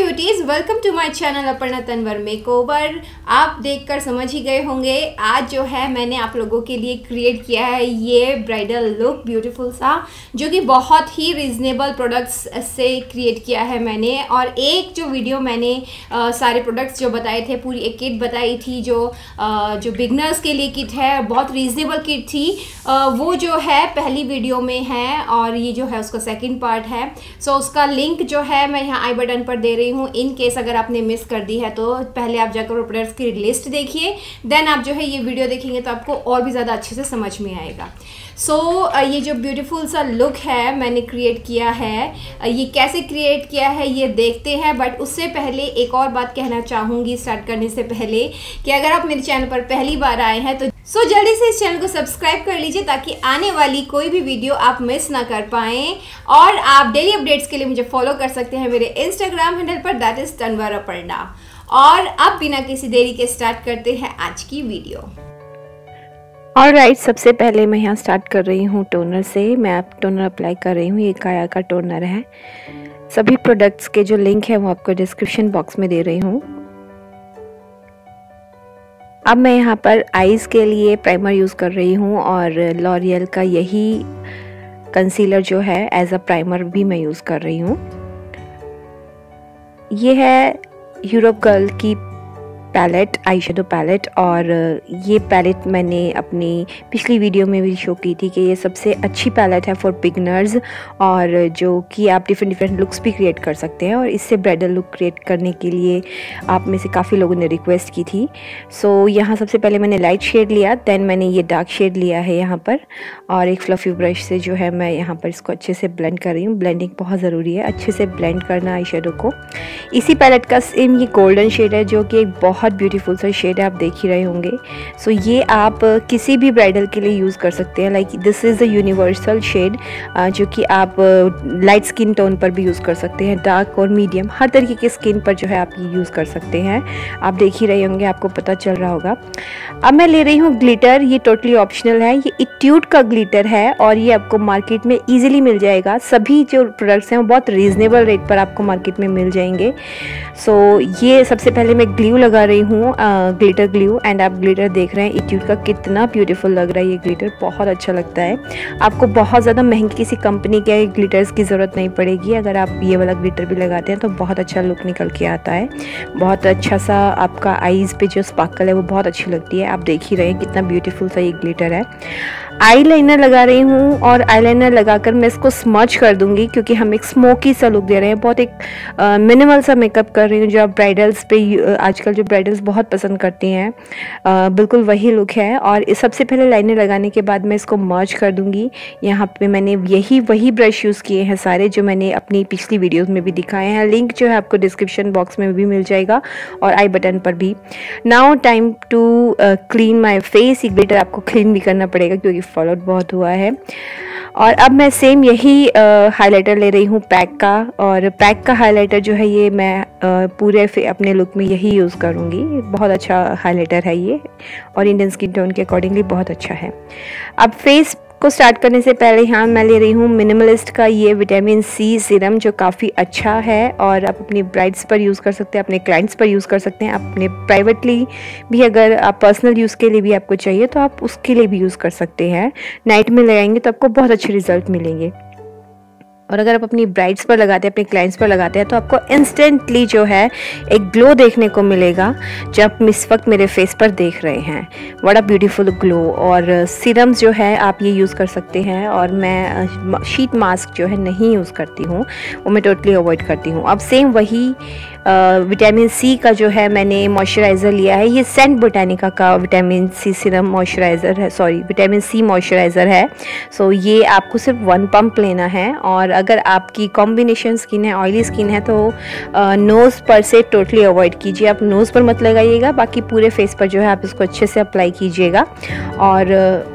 Beauties, welcome to my channel Aparna Tanwar makeover. आप देखकर समझ ही गए होंगे आज जो है मैंने आप लोगों के लिए क्रिएट किया है ये ब्राइडल लुक ब्यूटीफुल सा, जो कि बहुत ही रीजनेबल प्रोडक्ट्स से क्रिएट किया है मैंने। और एक जो वीडियो मैंने सारे प्रोडक्ट्स जो बताए थे, पूरी एक किट बताई थी जो बिगनर्स के लिए किट है, बहुत रीजनेबल किट थी, वो जो है पहली वीडियो में है और ये जो है उसका सेकंड पार्ट है। सो उसका लिंक जो है मैं यहाँ आई बटन पर दे रही हूँ। इन केस अगर आपने मिस कर दी है तो पहले आप जाकर प्रोडक्ट्स की लिस्ट देखिए, देन आप जो है ये वीडियो देखेंगे तो आपको और भी ज़्यादा अच्छे से समझ में आएगा। ये जो ब्यूटीफुल सा लुक है मैंने क्रिएट किया है, ये कैसे क्रिएट किया है ये देखते हैं। बट उससे पहले एक और बात कहना चाहूँगी स्टार्ट करने से पहले कि अगर आप मेरे चैनल पर पहली बार आए हैं तो जल्दी से इस चैनल को सब्सक्राइब कर लीजिए ताकि आने वाली कोई भी वीडियो आप मिस ना कर पाएँ। और आप डेली अपडेट्स के लिए मुझे फॉलो कर सकते हैं मेरे इंस्टाग्राम हैंडल पर, दैट इज़ तनवर अपर्णा। और अब बिना किसी देरी के स्टार्ट करते हैं आज की वीडियो। ऑलराइट, सबसे पहले मैं यहाँ स्टार्ट कर रही हूँ टोनर से। मैं आप टोनर अप्लाई कर रही हूँ, ये काया का टोनर है। सभी प्रोडक्ट्स के जो लिंक है वो आपको डिस्क्रिप्शन बॉक्स में दे रही हूँ। अब मैं यहाँ पर आईज के लिए प्राइमर यूज़ कर रही हूँ और लॉरियल का यही कंसीलर जो है एज अ प्राइमर भी मैं यूज़ कर रही हूँ। ये है यूरोप गर्ल की पैलेट, आई शेडो पैलेट, और ये पैलेट मैंने अपनी पिछली वीडियो में भी शो की थी कि ये सबसे अच्छी पैलेट है फॉर बिगनर्स, और जो कि आप डिफरेंट लुक्स भी क्रिएट कर सकते हैं। और इससे ब्राइडल लुक क्रिएट करने के लिए आप में से काफ़ी लोगों ने रिक्वेस्ट की थी। यहाँ सबसे पहले मैंने लाइट शेड लिया, देन मैंने ये डार्क शेड लिया है यहाँ पर, और एक फ्लफ़ी ब्रश से जो है मैं यहाँ पर इसको अच्छे से ब्लेंड कर रही हूँ। ब्लेंडिंग बहुत ज़रूरी है, अच्छे से ब्लेंड करना आई शेडो को। इसी पैलेट का सेम ये गोल्डन शेड है जो कि एक बहुत ब्यूटीफुल सा शेड है, आप देख ही रहे होंगे। ये आप किसी भी ब्राइडल के लिए यूज़ कर सकते हैं। Like this is a universal shade जो कि आप लाइट स्किन टोन पर भी यूज़ कर सकते हैं, डार्क और मीडियम हर तरीके की स्किन पर जो है आप ये यूज़ कर सकते हैं। आप देख ही रहे होंगे, आपको पता चल रहा होगा। अब मैं ले रही हूँ ग्लिटर, ये टोटली ऑप्शनल है। ये इट्यूड का ग्लिटर है और ये आपको मार्केट में ईजिली मिल जाएगा। सभी जो प्रोडक्ट्स हैं वो बहुत रीज़नेबल रेट पर आपको मार्केट में मिल जाएंगे। ये सबसे पहले मैं ग्लू लगा रही हूँ, ग्लिटर ग्लू, एंड आप ग्लिटर देख रहे हैं इट्यूड का कितना ब्यूटीफुल लग रहा है। ये ग्लिटर बहुत अच्छा लगता है। आपको बहुत ज़्यादा महंगी किसी कंपनी के ग्लिटर्स की ज़रूरत नहीं पड़ेगी। अगर आप ये वाला ग्लिटर भी लगाते हैं तो बहुत अच्छा लुक निकल के आता है। बहुत अच्छा सा आपका आईज़ पे जो स्पार्कल है वो बहुत अच्छी लगती है। आप देख ही रहे हैं कितना ब्यूटीफुल सा ये ग्लिटर है। आई लाइनर लगा रही हूँ और आई लाइनर लगाकर मैं इसको स्मच कर दूंगी क्योंकि हम एक स्मोकी सा लुक दे रहे हैं। बहुत एक मिनिमल सा मेकअप कर रही हूँ जो आप ब्राइडल्स पे आजकल जो ब्राइडल्स बहुत पसंद करती हैं, बिल्कुल वही लुक है। और सबसे पहले लाइनर लगाने के बाद मैं इसको मर्ज कर दूंगी। यहाँ पे मैंने वही ब्रश यूज़ किए हैं सारे जो मैंने अपनी पिछली वीडियोज़ में भी दिखाए हैं। लिंक जो है आपको डिस्क्रिप्शन बॉक्स में भी मिल जाएगा और आई बटन पर भी। Now time to clean my face. ये ग्लिटर आपको क्लीन भी करना पड़ेगा क्योंकि फॉलोड बहुत हुआ है। और अब मैं सेम यही हाइलाइटर ले रही हूँ पैक का, और पैक का हाइलाइटर जो है ये मैं पूरे अपने लुक में यही यूज़ करूँगी। बहुत अच्छा हाइलाइटर है ये और इंडियन स्किन टोन के अकॉर्डिंगली बहुत अच्छा है। अब फेस को स्टार्ट करने से पहले यहाँ मैं ले रही हूँ मिनिमलिस्ट का ये विटामिन सी सीरम जो काफ़ी अच्छा है, और आप अपनी ब्राइड्स पर यूज़ कर सकते हैं, अपने क्लाइंट्स पर यूज़ कर सकते हैं, अपने प्राइवेटली भी अगर आप पर्सनल यूज़ के लिए भी आपको चाहिए तो आप उसके लिए भी यूज़ कर सकते हैं। नाइट में लगाएंगे तो आपको बहुत अच्छे रिजल्ट मिलेंगे। और अगर आप अपनी ब्राइड्स पर लगाते हैं, अपने क्लाइंट्स पर लगाते हैं तो आपको इंस्टेंटली जो है एक ग्लो देखने को मिलेगा जो आप इस वक्त मेरे फेस पर देख रहे हैं। बड़ा ब्यूटीफुल ग्लो। और सीरम्स जो है आप ये यूज़ कर सकते हैं, और मैं शीट मास्क जो है नहीं यूज़ करती हूँ, वो मैं टोटली अवॉइड करती हूँ। अब सेम वही विटामिन सी का जो है मैंने मॉइस्चराइज़र लिया है। ये सेंट बोटानिका का विटामिन सी सीरम मॉइस्चराइज़र है, सॉरी विटामिन सी मॉइस्चराइज़र है। ये आपको सिर्फ 1 पंप लेना है। और अगर आपकी कॉम्बिनेशन स्किन है, ऑयली स्किन है, तो नोज़ पर से टोटली अवॉइड कीजिए। आप नोज़ पर मत लगाइएगा, बाकी पूरे फेस पर जो है आप इसको अच्छे से अप्लाई कीजिएगा। और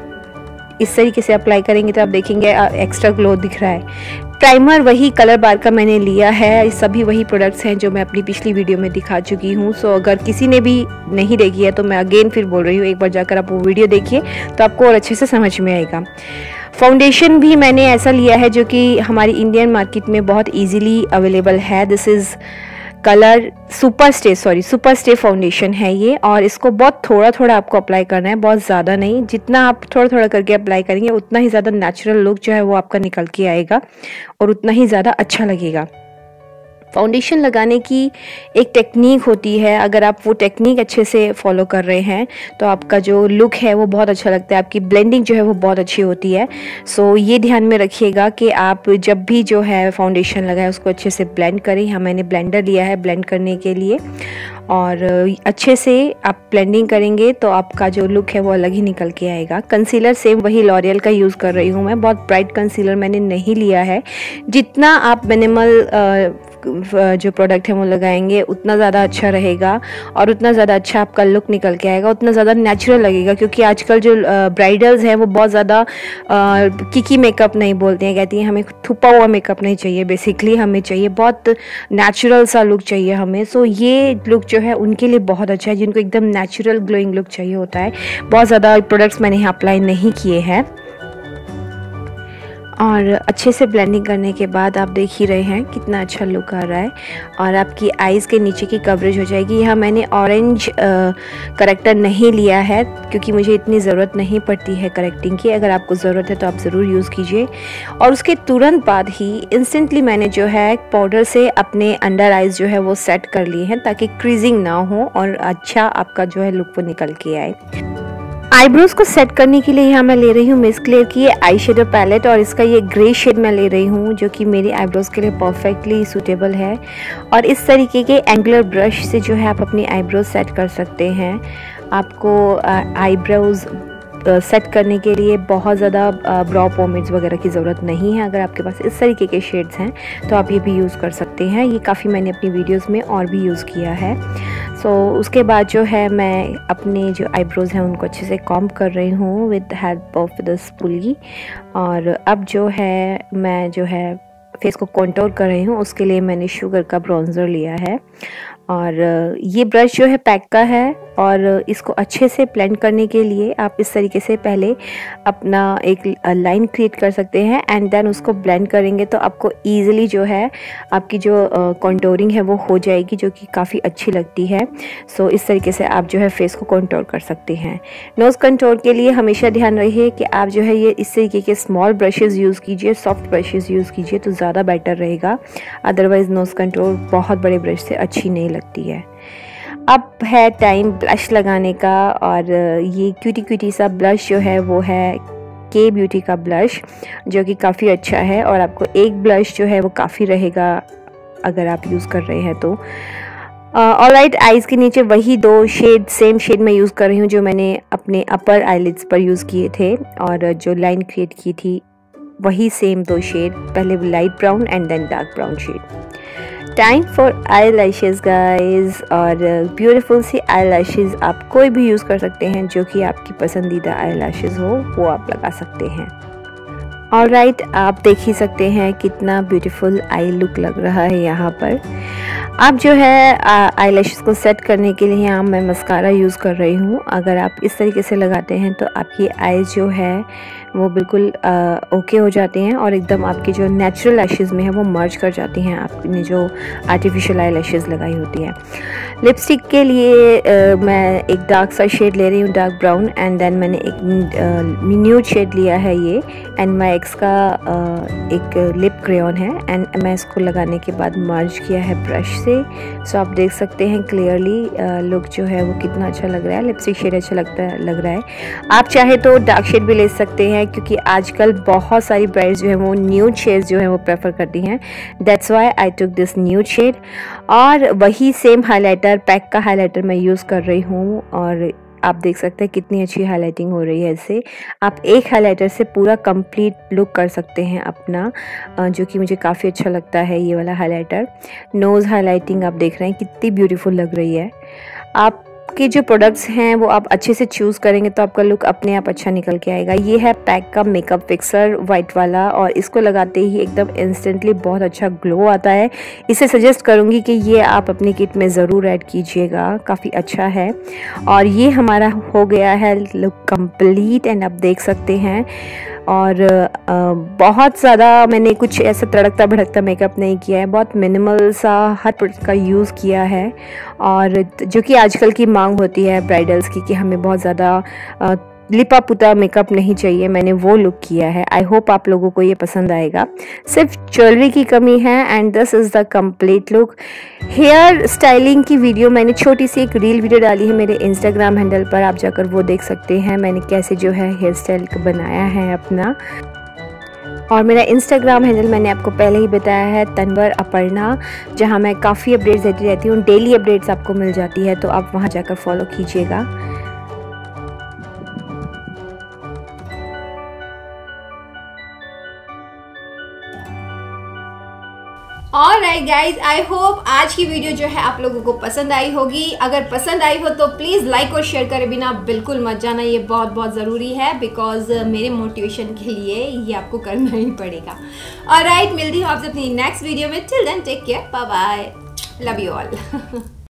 इस तरीके से अप्लाई करेंगे तो आप देखेंगे एक्स्ट्रा ग्लो दिख रहा है। प्राइमर वही कलर बार का मैंने लिया है। सभी वही प्रोडक्ट्स हैं जो मैं अपनी पिछली वीडियो में दिखा चुकी हूँ। अगर किसी ने भी नहीं देखी है तो मैं अगेन फिर बोल रही हूँ, एक बार जाकर आप वो वीडियो देखिए तो आपको और अच्छे से समझ में आएगा। फाउंडेशन भी मैंने ऐसा लिया है जो कि हमारी इंडियन मार्केट में बहुत इजीली अवेलेबल है। This is colour super stay foundation है ये, और इसको बहुत थोड़ा थोड़ा आपको अप्लाई करना है, बहुत ज़्यादा नहीं। जितना आप थोड़ा थोड़ा करके अप्लाई करेंगे उतना ही ज़्यादा नेचुरल लुक जो है वो आपका निकल के आएगा और उतना ही ज़्यादा अच्छा लगेगा। फाउंडेशन लगाने की एक टेक्निक होती है, अगर आप वो टेक्निक अच्छे से फॉलो कर रहे हैं तो आपका जो लुक है वो बहुत अच्छा लगता है, आपकी ब्लेंडिंग जो है वो बहुत अच्छी होती है। सो ये ध्यान में रखिएगा कि आप जब भी जो है फाउंडेशन लगाए उसको अच्छे से ब्लेंड करें। यहाँ मैंने ब्लेंडर लिया है ब्लेंड करने के लिए, और अच्छे से आप ब्लेंडिंग करेंगे तो आपका जो लुक है वो अलग ही निकल के आएगा। कंसीलर सेम वही लॉरियल का यूज़ कर रही हूँ मैं, बहुत ब्राइट कंसीलर मैंने नहीं लिया है। जितना आप मिनिमल जो प्रोडक्ट है वो लगाएंगे उतना ज़्यादा अच्छा रहेगा और उतना ज़्यादा अच्छा आपका लुक निकल के आएगा, उतना ज़्यादा नेचुरल लगेगा। क्योंकि आजकल जो ब्राइडल्स हैं वो बहुत ज़्यादा किकी मेकअप नहीं बोलते हैं, कहती हैं हमें थुपा हुआ मेकअप नहीं चाहिए, बेसिकली हमें चाहिए बहुत नेचुरल सा लुक चाहिए हमें। सो ये लुक जो है उनके लिए बहुत अच्छा है, जिनको एकदम नेचुरल ग्लोइंग लुक चाहिए होता है। बहुत ज़्यादा प्रोडक्ट्स मैंने यहाँ अप्लाई नहीं किए हैं। और अच्छे से ब्लेंडिंग करने के बाद आप देख ही रहे हैं कितना अच्छा लुक आ रहा है, और आपकी आईज़ के नीचे की कवरेज हो जाएगी। यहाँ मैंने ऑरेंज करेक्टर नहीं लिया है क्योंकि मुझे इतनी ज़रूरत नहीं पड़ती है करेक्टिंग की। अगर आपको ज़रूरत है तो आप ज़रूर यूज़ कीजिए। और उसके तुरंत बाद ही इंस्टेंटली मैंने जो है पाउडर से अपने अंडर आइज़ जो है वो सेट कर लिए हैं ताकि क्रीजिंग ना हो और अच्छा आपका जो है लुक वो निकल के आए। आईब्रोज को सेट करने के लिए यहाँ मैं ले रही हूँ मिस क्लेयर की ये आई शेडो पैलेट, और इसका ये ग्रे शेड मैं ले रही हूँ जो कि मेरी आईब्रोज के लिए परफेक्टली सूटेबल है। और इस तरीके के एंगुलर ब्रश से जो है आप अपनी आईब्रोज सेट कर सकते हैं। आपको आईब्रोज सेट करने के लिए बहुत ज़्यादा ब्रो पोमेड्स वगैरह की ज़रूरत नहीं है। अगर आपके पास इस तरीके के शेड्स हैं तो आप ये भी यूज़ कर सकते हैं। ये काफ़ी मैंने अपनी वीडियोस में और भी यूज़ किया है। सो उसके बाद जो है मैं अपने जो आईब्रोज हैं उनको अच्छे से कॉम्ब कर रही हूँ with help of the spoolie. और अब जो है मैं जो है फेस को कॉन्टोर कर रही हूँ, उसके लिए मैंने शुगर का ब्राउन्जर लिया है। और ये ब्रश जो है पैक का है, और इसको अच्छे से ब्लेंड करने के लिए आप इस तरीके से पहले अपना एक लाइन क्रिएट कर सकते हैं एंड देन उसको ब्लेंड करेंगे तो आपको ईजिली जो है आपकी जो कॉन्टोरिंग है वो हो जाएगी, जो कि काफ़ी अच्छी लगती है। सो इस तरीके से आप जो है फेस को कॉन्टोर कर सकते हैं। नोज़ कंटोर के लिए हमेशा ध्यान रखिए कि आप जो है ये इस तरीके के स्मॉल ब्रशेज़ यूज़ कीजिए, सॉफ्ट ब्रशेज़ यूज़ कीजिए तो ज़्यादा बेटर रहेगा। अदरवाइज़ नोज़ कंटोर बहुत बड़े ब्रश से अच्छी नहीं लगती है। अब है टाइम ब्लश लगाने का, और ये क्यूटी सा ब्लश जो है वो है के ब्यूटी का ब्लश, जो कि काफ़ी अच्छा है। और आपको एक ब्लश जो है वो काफ़ी रहेगा अगर आप यूज़ कर रहे हैं तो। ऑलराइट, आईज़ के नीचे वही दो शेड सेम शेड मैं यूज़ कर रही हूँ जो मैंने अपने अपर आईलिड्स पर यूज़ किए थे, और जो लाइन क्रिएट की थी वही सेम दो शेड, पहले light brown and then dark brown shade. Time for eye lashes guys, और ब्यूटीफुल सी आई लैशेज़ आप कोई भी यूज़ कर सकते हैं, जो कि आपकी पसंदीदा आई लैशेज़ हो वो आप लगा सकते हैं। ऑलराइट, आप देख ही सकते हैं कितना ब्यूटीफुल आई लुक लग रहा है यहाँ पर। आप जो है आई लैशेज़ को सेट करने के लिए यहाँ मैं मस्कारा यूज़ कर रही हूँ। अगर आप इस तरीके से लगाते हैं तो आपकी आईज़ जो है वो बिल्कुल ओके हो जाती हैं और एकदम आपकी जो नेचुरल लैशेज़ में है वो मर्ज कर जाती हैं आपने जो आर्टिफिशियल आई लैशेज़ लगाई होती है। लिपस्टिक के लिए मैं एक डार्क सा शेड ले रही हूँ, डार्क ब्राउन, एंड देन मैंने एक न्यूड शेड लिया है ये, एंड माई एक्स का एक लिप क्रेयॉन है, एंड मैं इसको लगाने के बाद मर्ज किया है ब्रश से। सो आप देख सकते हैं क्लियरली लुक जो है वो कितना अच्छा लग रहा है। लिपस्टिक शेड अच्छा लग रहा है। आप चाहे तो डार्क शेड भी ले सकते हैं, क्योंकि आजकल बहुत सारी ब्राइड्स जो है वो न्यूड शेड्स जो है वो प्रेफर करती हैं। That's why I took this nude shade. और वही सेम हाइलाइटर, पैक का हाइलाइटर मैं यूज़ कर रही हूँ, और आप देख सकते हैं कितनी अच्छी हाइलाइटिंग हो रही है इससे। आप एक हाइलाइटर से पूरा कंप्लीट लुक कर सकते हैं अपना, जो कि मुझे काफ़ी अच्छा लगता है ये वाला हाइलाइटर। नोज़ हाइलाइटिंग आप देख रहे हैं कितनी ब्यूटीफुल लग रही है। आपके जो प्रोडक्ट्स हैं वो आप अच्छे से चूज़ करेंगे तो आपका लुक अपने आप अच्छा निकल के आएगा। ये है पैक का मेकअप फिक्सर वाइट वाला, और इसको लगाते ही एकदम इंस्टेंटली बहुत अच्छा ग्लो आता है। इसे सजेस्ट करूँगी कि ये आप अपनी किट में ज़रूर ऐड कीजिएगा, काफ़ी अच्छा है। और ये हमारा हो गया है लुक कंप्लीट, एंड आप देख सकते हैं और बहुत ज़्यादा मैंने कुछ ऐसा तड़कता भड़कता मेकअप नहीं किया है, बहुत मिनिमल सा हर प्रोडक्ट का यूज़ किया है, और जो कि आजकल की मांग होती है ब्राइडल्स की कि हमें बहुत ज़्यादा लिपा पुता मेकअप नहीं चाहिए, मैंने वो लुक किया है। आई होप आप लोगों को ये पसंद आएगा। सिर्फ ज्वेलरी की कमी है and this is the complete look. Hair styling की वीडियो मैंने छोटी सी एक रील वीडियो डाली है मेरे इंस्टाग्राम हैंडल पर, आप जाकर वो देख सकते हैं मैंने कैसे जो है हेयर स्टाइल बनाया है अपना। और मेरा इंस्टाग्राम हैंडल मैंने आपको पहले ही बताया है, तनवर अपर्णा, जहाँ मैं काफ़ी अपडेट्स देती रहती हूँ, डेली अपडेट्स आपको मिल जाती है, तो आप वहाँ जाकर फॉलो कीजिएगा। ऑलराइट गाइज, आई होप आज की वीडियो जो है आप लोगों को पसंद आई होगी। अगर पसंद आई हो तो प्लीज़ लाइक और शेयर करे बिना बिल्कुल मत जाना, ये बहुत बहुत ज़रूरी है, बिकॉज मेरे मोटिवेशन के लिए ये आपको करना ही पड़ेगा। ऑलराइट, मिलती हूँ आपसे अपनी नेक्स्ट वीडियो में। Till then take care, bye bye, love you all.